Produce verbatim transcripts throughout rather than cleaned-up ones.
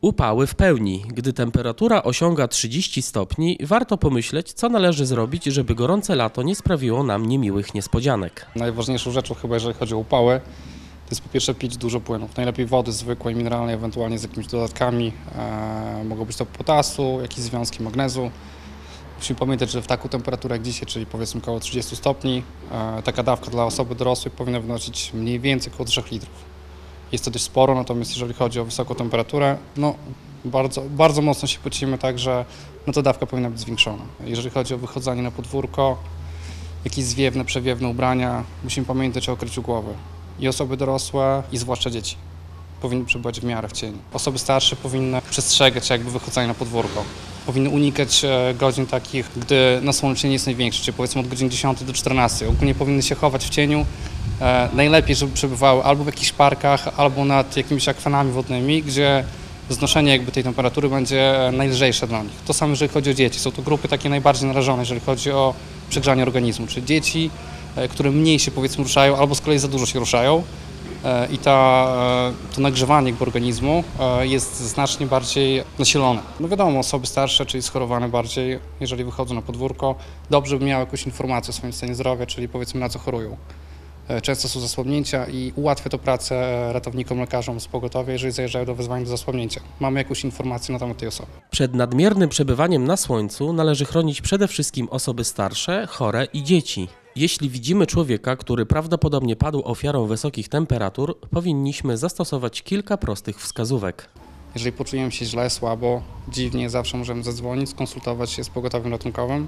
Upały w pełni. Gdy temperatura osiąga trzydzieści stopni, warto pomyśleć, co należy zrobić, żeby gorące lato nie sprawiło nam niemiłych niespodzianek. Najważniejszą rzeczą chyba, jeżeli chodzi o upały, to jest po pierwsze pić dużo płynów. Najlepiej wody zwykłej, mineralnej, ewentualnie z jakimiś dodatkami. E, mogą być to potasu, jakieś związki magnezu. Musimy pamiętać, że w taką temperaturę jak dzisiaj, czyli powiedzmy około trzydziestu stopni, e, taka dawka dla osoby dorosłej powinna wynosić mniej więcej około trzech litrów. Jest to dość sporo, natomiast jeżeli chodzi o wysoką temperaturę, no bardzo, bardzo mocno się pocimy, także no ta dawka powinna być zwiększona. Jeżeli chodzi o wychodzenie na podwórko, jakieś zwiewne, przewiewne ubrania, musimy pamiętać o okryciu głowy. I osoby dorosłe, i zwłaszcza dzieci powinny przebywać w miarę w cieniu. Osoby starsze powinny przestrzegać jakby wychodzenia na podwórko. Powinny unikać godzin takich, gdy nasłonecznienie jest największe, czyli powiedzmy od godziny dziesiątej do czternastej. Ogólnie powinny się chować w cieniu. E, najlepiej, żeby przebywały albo w jakichś parkach, albo nad jakimiś akwenami wodnymi, gdzie znoszenie jakby tej temperatury będzie najlżejsze dla nich. To samo jeżeli chodzi o dzieci. Są to grupy takie najbardziej narażone, jeżeli chodzi o przegrzanie organizmu, czyli dzieci, e, które mniej się powiedzmy ruszają, albo z kolei za dużo się ruszają. I ta, to nagrzewanie jakby organizmu jest znacznie bardziej nasilone. No wiadomo, osoby starsze, czyli schorowane bardziej, jeżeli wychodzą na podwórko, dobrze by miały jakąś informację o swoim stanie zdrowia, czyli powiedzmy na co chorują. Często są zasłabnięcia i ułatwia to pracę ratownikom, lekarzom z pogotowia, jeżeli zajeżdżają do wezwania do zasłabnięcia. Mamy jakąś informację na temat tej osoby. Przed nadmiernym przebywaniem na słońcu należy chronić przede wszystkim osoby starsze, chore i dzieci. Jeśli widzimy człowieka, który prawdopodobnie padł ofiarą wysokich temperatur, powinniśmy zastosować kilka prostych wskazówek. Jeżeli poczujemy się źle, słabo, dziwnie, zawsze możemy zadzwonić, skonsultować się z pogotowiem ratunkowym.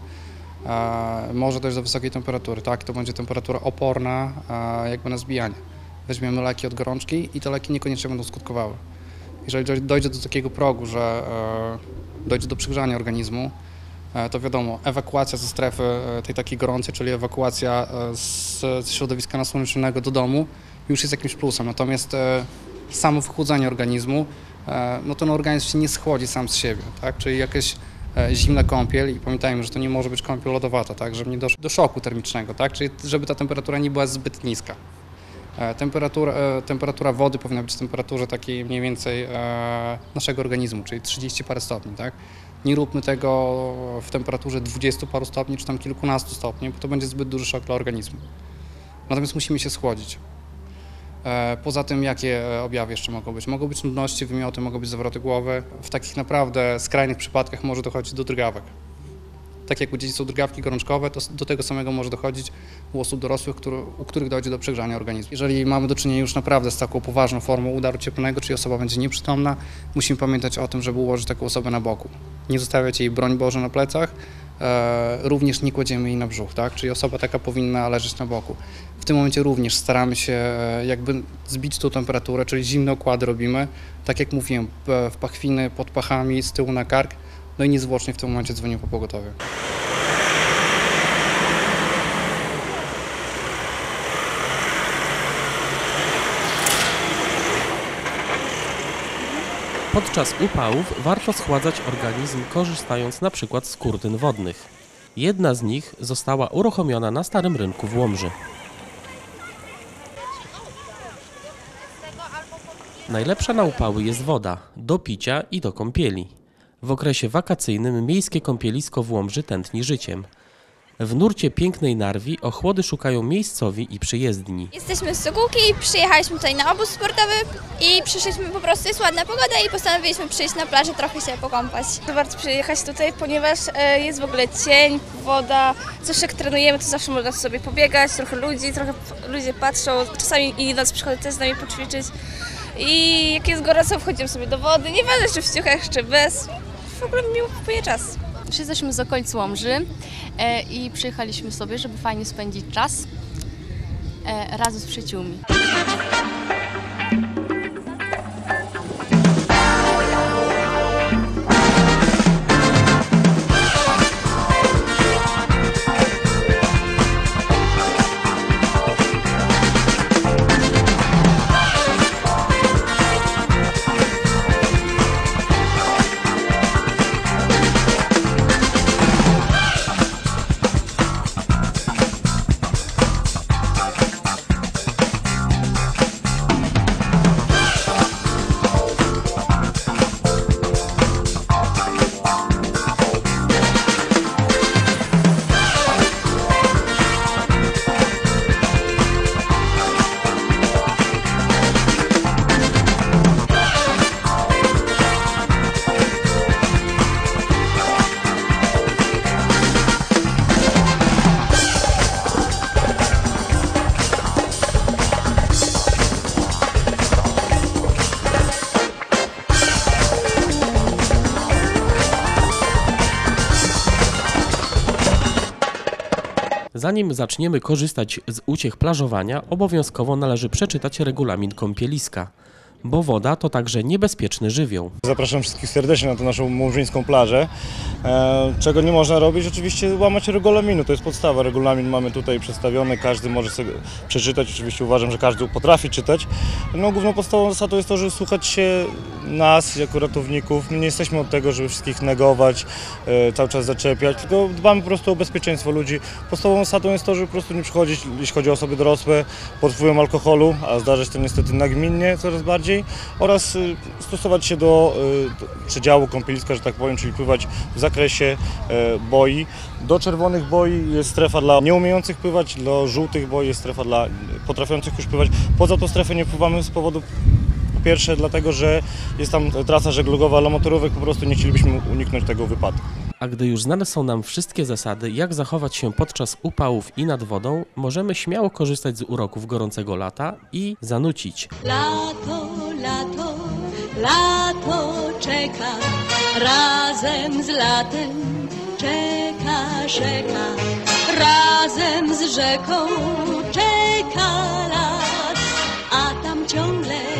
E, może dojść do wysokiej temperatury, tak? To będzie temperatura oporna e, jakby na zbijanie. Weźmiemy leki od gorączki i te leki niekoniecznie będą skutkowały. Jeżeli dojdzie do takiego progu, że e, dojdzie do przygrzania organizmu, to wiadomo, ewakuacja ze strefy tej takiej gorącej, czyli ewakuacja z, z środowiska nasłonecznego do domu już jest jakimś plusem. Natomiast e, samo wychłodzenie organizmu, e, no to no, organizm się nie schłodzi sam z siebie, tak? Czyli jakaś e, zimna kąpiel i pamiętajmy, że to nie może być kąpiel lodowata, tak? Żeby nie doszło do szoku termicznego, tak? Czyli żeby ta temperatura nie była zbyt niska. E, temperatura, e, temperatura wody powinna być w temperaturze takiej mniej więcej e, naszego organizmu, czyli trzydzieści parę stopni, tak? Nie róbmy tego w temperaturze dwudziestu paru stopni, czy tam kilkunastu stopni, bo to będzie zbyt duży szok dla organizmu. Natomiast musimy się schłodzić. Poza tym, jakie objawy jeszcze mogą być? Mogą być nudności, wymioty, mogą być zawroty głowy. W takich naprawdę skrajnych przypadkach może dochodzić do drgawek. Tak jak u dzieci są drgawki gorączkowe, to do tego samego może dochodzić u osób dorosłych, który, u których dojdzie do przegrzania organizmu. Jeżeli mamy do czynienia już naprawdę z taką poważną formą udaru cieplnego, czyli osoba będzie nieprzytomna, musimy pamiętać o tym, żeby ułożyć taką osobę na boku. Nie zostawiać jej, broń Boże, na plecach, e, również nie kładziemy jej na brzuch, tak? Czyli osoba taka powinna leżeć na boku. W tym momencie również staramy się e, jakby zbić tą temperaturę, czyli zimne okłady robimy, tak jak mówiłem, w pachwiny, pod pachami, z tyłu na kark. No i niezwłocznie w tym momencie dzwonię po pogotowie. Podczas upałów warto schładzać organizm, korzystając na przykład z kurtyn wodnych. Jedna z nich została uruchomiona na Starym Rynku w Łomży. Najlepsza na upały jest woda, do picia i do kąpieli. W okresie wakacyjnym miejskie kąpielisko w Łomży tętni życiem. W nurcie pięknej Narwi ochłody szukają miejscowi i przyjezdni. Jesteśmy z Sokółki, przyjechaliśmy tutaj na obóz sportowy i przyszliśmy po prostu, jest ładna pogoda i postanowiliśmy przyjść na plażę, trochę się pokąpać. Warto przyjechać tutaj, ponieważ jest w ogóle cień, woda, zawsze jak trenujemy, to zawsze można sobie pobiegać, trochę ludzi, trochę ludzie patrzą, czasami i nas przychodzą też z nami poćwiczyć. I jak jest gorąco, wchodzimy sobie do wody, nieważne czy w ciuchach, czy bez, w ogóle miło wpłynie czas. Jesteśmy z okolic Łomży e, i przyjechaliśmy sobie, żeby fajnie spędzić czas e, razem z przyjaciółmi. Zanim zaczniemy korzystać z uciech plażowania, obowiązkowo należy przeczytać regulamin kąpieliska, bo woda to także niebezpieczny żywioł. Zapraszam wszystkich serdecznie na tę naszą murzyńską plażę. E, czego nie można robić? Oczywiście łamać regulaminu, to jest podstawa. Regulamin mamy tutaj przedstawiony, każdy może sobie przeczytać. Oczywiście uważam, że każdy potrafi czytać. No, główną podstawową zasadą jest to, żeby słuchać się nas jako ratowników. My nie jesteśmy od tego, żeby wszystkich negować, e, cały czas zaczepiać, tylko dbamy po prostu o bezpieczeństwo ludzi. Podstawową zasadą jest to, żeby po prostu nie przychodzić, jeśli chodzi o osoby dorosłe, pod wpływem alkoholu, a zdarza się to niestety nagminnie coraz bardziej, oraz y, stosować się do, y, do przedziału kąpieliska, że tak powiem, czyli pływać w zakresie y, boi. Do czerwonych boi jest strefa dla nieumiejących pływać, do żółtych boi jest strefa dla potrafiących już pływać. Poza tą strefę nie pływamy z powodu, po pierwsze, dlatego, że jest tam trasa żeglugowa dla motorówek, po prostu nie chcielibyśmy uniknąć tego wypadku. A gdy już znane są nam wszystkie zasady, jak zachować się podczas upałów i nad wodą, możemy śmiało korzystać z uroków gorącego lata i zanucić. Lato, lato, lato czeka, razem z latem czeka rzeka, razem z rzeką czeka las, a tam ciągle